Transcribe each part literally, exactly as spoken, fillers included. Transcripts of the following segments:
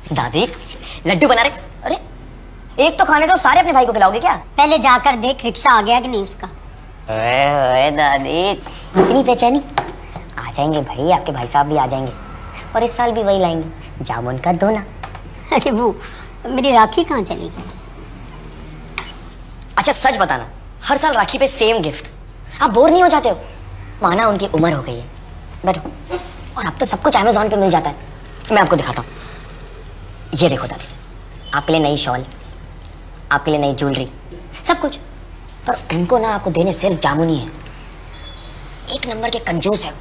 दादी लड्डू बना रहे। अरे एक तो खाने तो सारे अपने भाई को खिलाओगे क्या? पहले जाकर देख रिक्शा आ गया कि नहीं उसका। ओए दादी इतनी बेचैनी? आ जाएंगे भाई, आपके भाई साहब भी आ जाएंगे और इस साल भी वही लाएंगे, जामुन का दोना। अरे वो मेरी राखी कहाँ चली गई? अच्छा सच बताना, हर साल राखी पे सेम गिफ्ट, आप बोर नहीं हो जाते हो? माना उनकी उम्र हो गई है, बैठो। और अब तो सब कुछ अमेज़न पे मिल जाता है। मैं आपको दिखाता हूँ, ये देखो दादी, आपके लिए नई शॉल, आपके लिए नई ज्वेलरी, सब कुछ। पर उनको ना आपको देने सिर्फ जामुन ही है। एक नंबर के कंजूस है।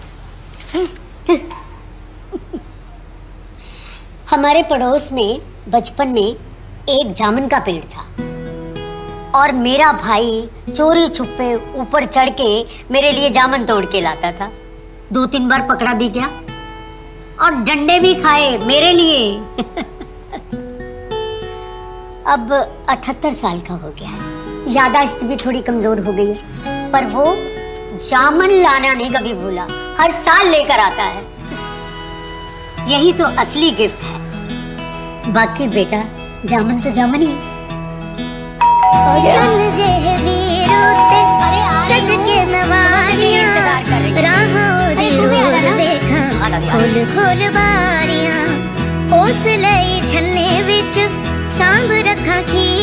हमारे पड़ोस में बचपन में एक जामुन का पेड़ था और मेरा भाई चोरी छुपे ऊपर चढ़ के मेरे लिए जामुन तोड़ के लाता था। दो तीन बार पकड़ा भी गया और डंडे भी खाए मेरे लिए। अब अठहत्तर साल का हो गया है, यादाश्त भी थोड़ी कमजोर हो गई है, पर वो जामुन लाना नहीं कभी भूला, हर साल लेकर आता है। यही तो असली गिफ्ट है। बाकी बेटा जामुन तो जामुन ही है। खोल खोल बारियां उस लई छन्ने विच सांभ रखा की